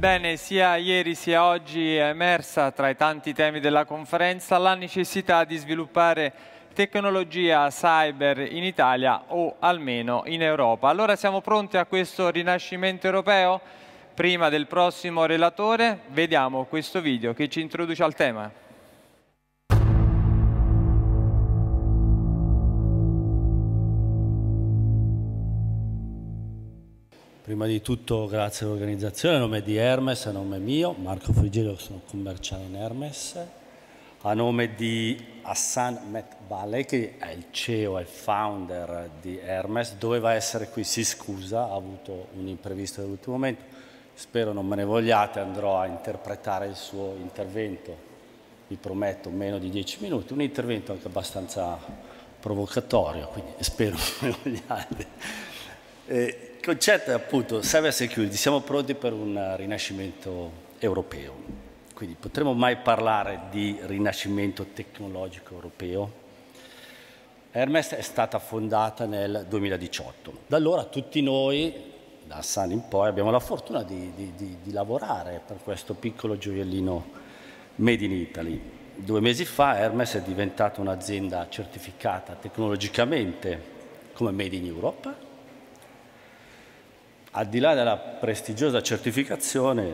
Bene, sia ieri sia oggi è emersa tra i tanti temi della conferenza la necessità di sviluppare tecnologia cyber in Italia o almeno in Europa. Allora siamo pronti a questo rinascimento europeo? Prima del prossimo relatore vediamo questo video che ci introduce al tema. Prima di tutto grazie all'organizzazione, a nome di Hermes, a nome mio, Marco Frigerio, sono commerciale in Hermes, a nome di Hassan Metbaleh, che è il CEO e founder di Hermes, doveva essere qui, si scusa, ha avuto un imprevisto all'ultimo momento, spero non me ne vogliate, andrò a interpretare il suo intervento, vi prometto meno di 10 minuti, un intervento anche abbastanza provocatorio, quindi spero non me ne vogliate. Il concetto è appunto cyber security, siamo pronti per un rinascimento europeo, quindi potremmo mai parlare di rinascimento tecnologico europeo? Hermes è stata fondata nel 2018, da allora tutti noi, da Hassan in poi, abbiamo la fortuna di lavorare per questo piccolo gioiellino made in Italy. 2 mesi fa Hermes è diventata un'azienda certificata tecnologicamente come Made in Europe. Al di là della prestigiosa certificazione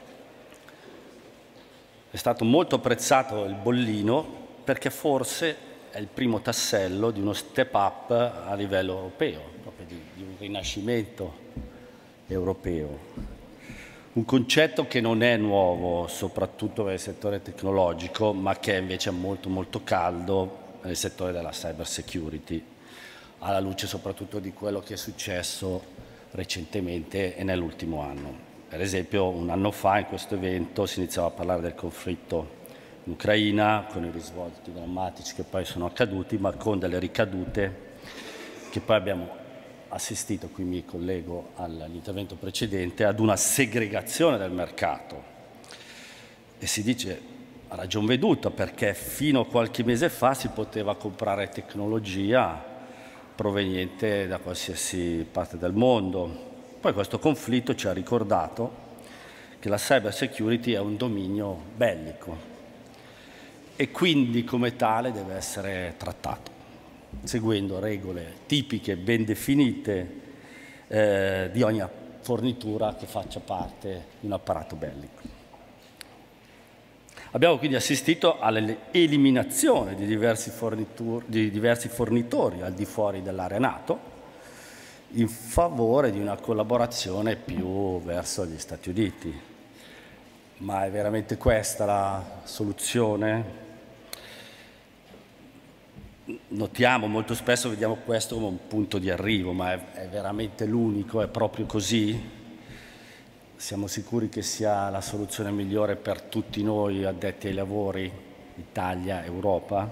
è stato molto apprezzato il bollino perché forse è il primo tassello di uno step up a livello europeo, proprio di un rinascimento europeo. Un concetto che non è nuovo, soprattutto nel settore tecnologico, ma che è invece molto molto caldo nel settore della cyber security, alla luce soprattutto di quello che è successo recentemente e nell'ultimo anno. Per esempio, un anno fa in questo evento si iniziava a parlare del conflitto in Ucraina, con i risvolti drammatici che poi sono accaduti, ma con delle ricadute che poi abbiamo assistito, qui mi collego all'intervento precedente, ad una segregazione del mercato. E si dice a ragion veduta, perché fino a qualche mese fa si poteva comprare tecnologia proveniente da qualsiasi parte del mondo. Poi questo conflitto ci ha ricordato che la cyber security è un dominio bellico e quindi come tale deve essere trattato, seguendo regole tipiche, ben definite di ogni fornitura che faccia parte di un apparato bellico. Abbiamo quindi assistito all'eliminazione di diversi fornitori al di fuori dell'area NATO in favore di una collaborazione più verso gli Stati Uniti. Ma è veramente questa la soluzione? Notiamo, molto spesso vediamo questo come un punto di arrivo, ma è veramente l'unico? È proprio così? Siamo sicuri che sia la soluzione migliore per tutti noi addetti ai lavori, Italia, Europa?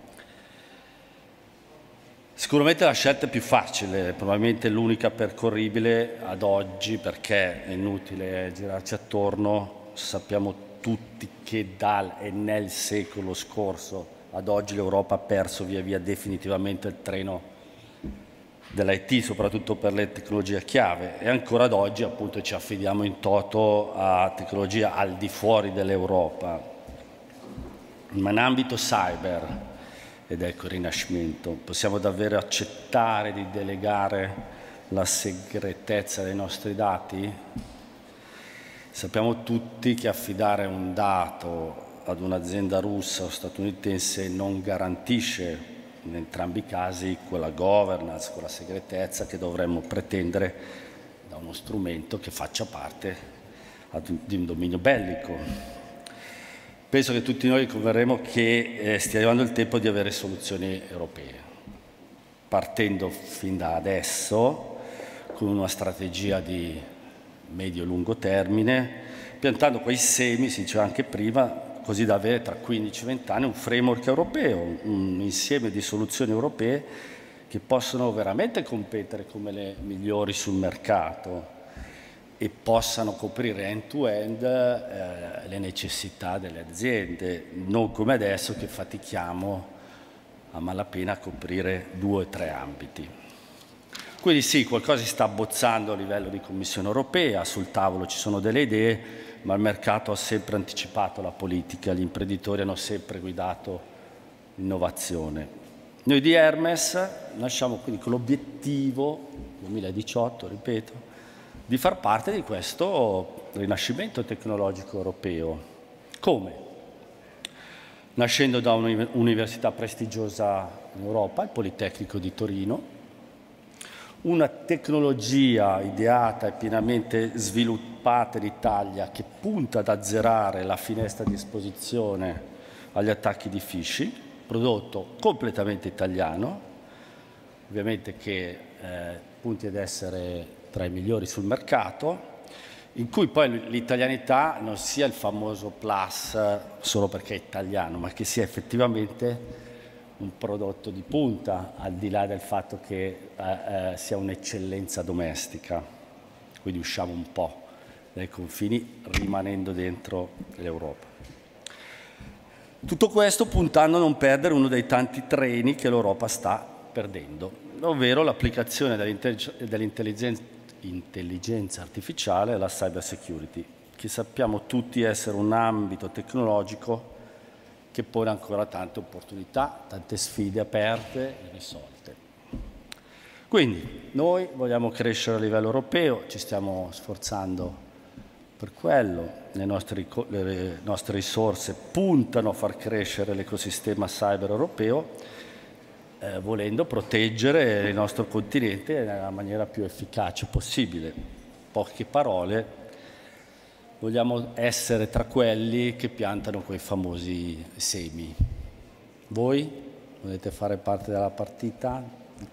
Sicuramente la scelta è più facile, probabilmente l'unica percorribile ad oggi, perché è inutile girarci attorno. Sappiamo tutti che dal e nel secolo scorso ad oggi l'Europa ha perso via via definitivamente il treno dell'IT, soprattutto per le tecnologie chiave, e ancora ad oggi appunto ci affidiamo in toto a tecnologia al di fuori dell'Europa. Ma in ambito cyber, ed ecco il rinascimento, possiamo davvero accettare di delegare la segretezza dei nostri dati? Sappiamo tutti che affidare un dato ad un'azienda russa o statunitense non garantisce in entrambi i casi quella governance, quella segretezza che dovremmo pretendere da uno strumento che faccia parte di un dominio bellico. Penso che tutti noi converremo che stia arrivando il tempo di avere soluzioni europee, partendo fin da adesso con una strategia di medio-lungo termine, piantando quei semi, si diceva anche prima, così da avere tra 15 e 20 anni un framework europeo, un insieme di soluzioni europee che possono veramente competere come le migliori sul mercato e possano coprire end-to-end le necessità delle aziende, non come adesso che fatichiamo a malapena a coprire 2 o 3 ambiti. Quindi sì, qualcosa si sta abbozzando a livello di Commissione europea, sul tavolo ci sono delle idee, ma il mercato ha sempre anticipato la politica, gli imprenditori hanno sempre guidato l'innovazione. Noi di Hermes nasciamo quindi con l'obiettivo, 2018 ripeto, di far parte di questo rinascimento tecnologico europeo. Come? Nascendo da un'università prestigiosa in Europa, il Politecnico di Torino, una tecnologia ideata e pienamente sviluppata in Italia che punta ad azzerare la finestra di esposizione agli attacchi di phishing, prodotto completamente italiano, ovviamente che punti ad essere tra i migliori sul mercato, in cui poi l'italianità non sia il famoso plus solo perché è italiano, ma che sia effettivamente un prodotto di punta, al di là del fatto che sia un'eccellenza domestica. Quindi usciamo un po' dai confini rimanendo dentro l'Europa. Tutto questo puntando a non perdere uno dei tanti treni che l'Europa sta perdendo, ovvero l'applicazione dell'intelligenza artificiale e la cyber security, che sappiamo tutti essere un ambito tecnologico che pone ancora tante opportunità, tante sfide aperte e risolte. Quindi noi vogliamo crescere a livello europeo, ci stiamo sforzando per quello, le nostre risorse puntano a far crescere l'ecosistema cyber europeo, volendo proteggere il nostro continente nella maniera più efficace possibile. Poche parole. Vogliamo essere tra quelli che piantano quei famosi semi. Voi volete fare parte della partita?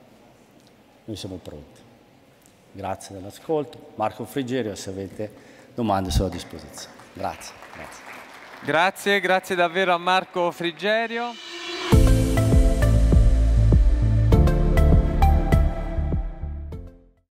Noi siamo pronti. Grazie dell'ascolto. Marco Frigerio, se avete domande sono a disposizione. Grazie. Grazie davvero a Marco Frigerio.